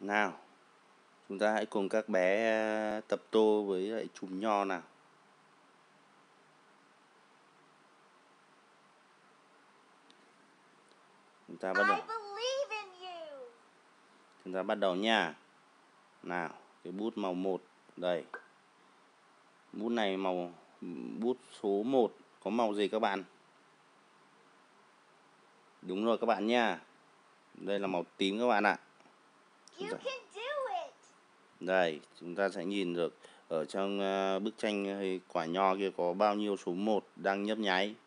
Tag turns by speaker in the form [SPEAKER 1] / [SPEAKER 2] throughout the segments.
[SPEAKER 1] Nào, chúng ta hãy cùng các bé tập tô với lại chùm nho nào. Chúng ta bắt đầu. Chúng ta bắt đầu nha. Nào, cái bút màu 1 đây. Bút này bút số 1 có màu gì các bạn? Đúng rồi các bạn nha. Đây là màu tím các bạn ạ. Đây, chúng ta sẽ nhìn được ở trong bức tranh quả nho kia có bao nhiêu số 1 đang nhấp nháy.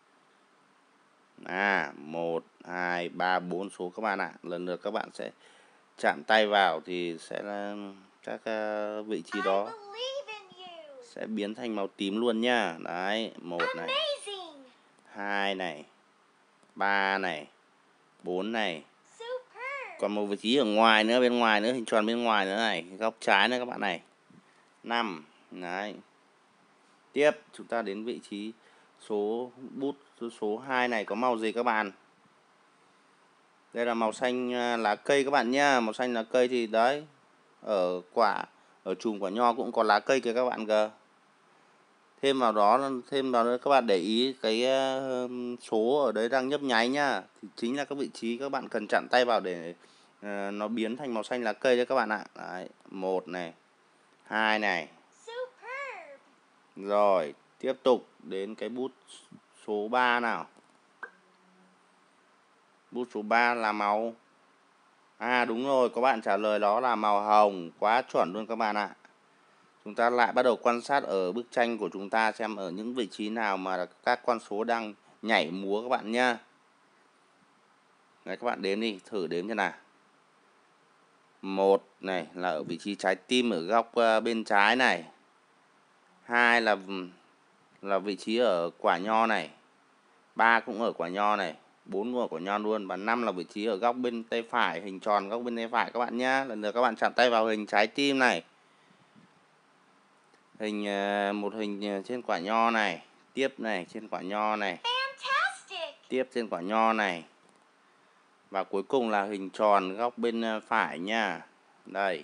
[SPEAKER 1] 1, 2, 3, 4 số các bạn ạ. Lần lượt các bạn sẽ chạm tay vào thì sẽ là các vị trí đó sẽ biến thành màu tím luôn nhá. Đấy, 1 này, 2 này, 3 này, 4 này. Còn một vị trí ở ngoài nữa, bên ngoài nữa, hình tròn bên ngoài nữa này, góc trái nữa các bạn này. 5. Đấy. Tiếp chúng ta đến vị trí bút số 2 này có màu gì các bạn? Đây là màu xanh lá cây các bạn nhá. Màu xanh lá cây thì đấy, ở chùm quả nho cũng có lá cây kìa các bạn cơ. Thêm vào đó các bạn để ý cái số ở đấy đang nhấp nháy nhá, thì chính là các vị trí các bạn cần chặn tay vào để nó biến thành màu xanh lá cây đấy các bạn ạ. Đấy, 1 này, 2 này. Rồi, tiếp tục đến cái bút số 3 nào. Bút số 3 là màu đúng rồi, có bạn trả lời đó là màu hồng, quá chuẩn luôn các bạn ạ. Chúng ta lại bắt đầu quan sát ở bức tranh của chúng ta xem ở những vị trí nào mà các con số đang nhảy múa các bạn nhá. Đấy, các bạn đếm đi, thử đếm thế nào. 1 này là ở vị trí trái tim ở góc bên trái này. 2 là vị trí ở quả nho này. 3 cũng ở quả nho này. 4 cũng ở quả nho luôn. Và 5 là vị trí ở góc bên tay phải, hình tròn góc bên tay phải các bạn nhá. Lần lượt các bạn chạm tay vào hình trái tim này. Một hình trên quả nho này. Tiếp này, trên quả nho này. Tiếp trên quả nho này. Và cuối cùng là hình tròn góc bên phải nha. Đây.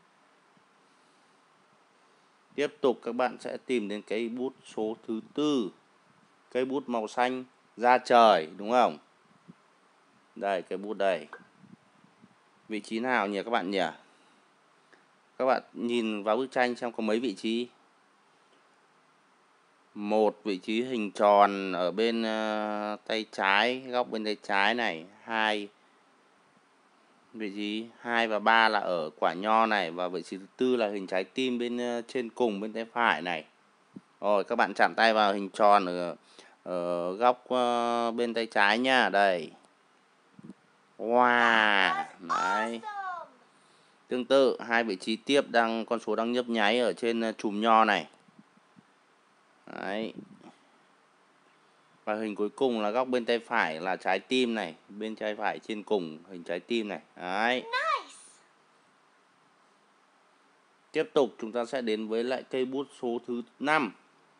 [SPEAKER 1] Tiếp tục các bạn sẽ tìm đến cái bút số thứ 4. Cây bút màu xanh da trời, đúng không? Đây, cái bút đây. Vị trí nào nhỉ các bạn nhỉ? Các bạn nhìn vào bức tranh xem có mấy vị trí. 1 vị trí hình tròn ở bên tay trái, góc bên tay trái này. 2 vị trí 2 và 3 là ở quả nho này. Và vị trí thứ 4 là hình trái tim bên trên cùng bên tay phải này. Rồi các bạn chạm tay vào hình tròn ở góc bên tay trái nha. Đây. Wow. Đấy. Tương tự, 2 vị trí tiếp con số đang nhấp nháy ở trên chùm nho này. Đấy. Và hình cuối cùng là góc bên tay phải là trái tim này, bên tay phải trên cùng hình trái tim này. Đấy. Tiếp tục chúng ta sẽ đến với lại cây bút số thứ 5.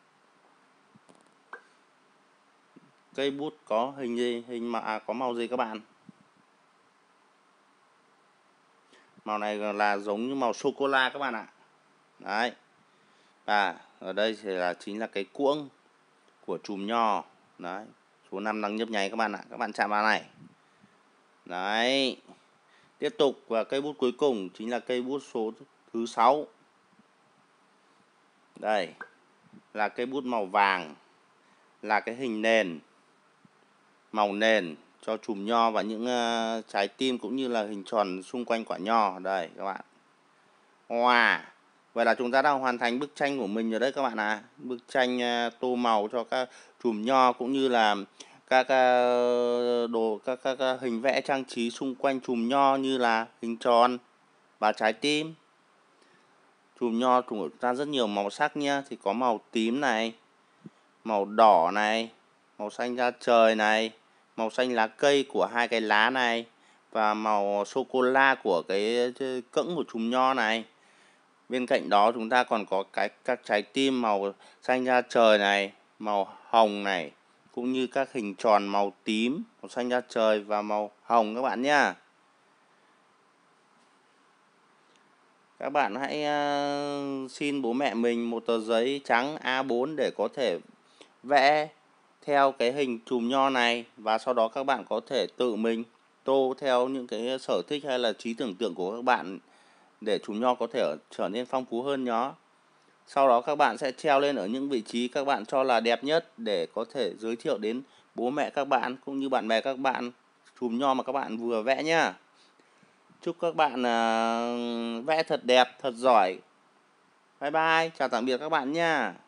[SPEAKER 1] Cây bút có hình gì? Có màu gì các bạn? Màu này là giống như màu sô cô la các bạn ạ. Đấy. Và ở đây thì chính là cái cuỗng của chùm nho. Đấy. Số 5 đang nhấp nháy các bạn ạ. Các bạn chạm vào này. Đấy. Tiếp tục và cây bút cuối cùng chính là cây bút số thứ 6. Đây. Là cây bút màu vàng. Là cái hình nền. Màu nền cho chùm nho và những trái tim cũng như là hình tròn xung quanh quả nho. Đây các bạn. Wow. Vậy là chúng ta đã hoàn thành bức tranh của mình rồi đấy các bạn ạ. Bức tranh tô màu cho các chùm nho cũng như là các hình vẽ trang trí xung quanh chùm nho như là hình tròn và trái tim. Chùm nho của chúng ta rất nhiều màu sắc nhá, thì có màu tím này, màu đỏ này, màu xanh da trời này, màu xanh lá cây của 2 cái lá này và màu sô cô la của cái cẫng của chùm nho này. Bên cạnh đó chúng ta còn có các trái tim màu xanh da trời này, màu hồng này, cũng như các hình tròn màu tím, màu xanh da trời và màu hồng các bạn nhá. Các bạn hãy xin bố mẹ mình một tờ giấy trắng A4 để có thể vẽ theo cái hình chùm nho này, và sau đó các bạn có thể tự mình tô theo những cái sở thích hay là trí tưởng tượng của các bạn để chùm nho có thể trở nên phong phú hơn nhó. Sau đó các bạn sẽ treo lên ở những vị trí các bạn cho là đẹp nhất để có thể giới thiệu đến bố mẹ các bạn cũng như bạn bè các bạn chùm nho mà các bạn vừa vẽ nhá. Chúc các bạn vẽ thật đẹp, thật giỏi. Bye bye, chào tạm biệt các bạn nha.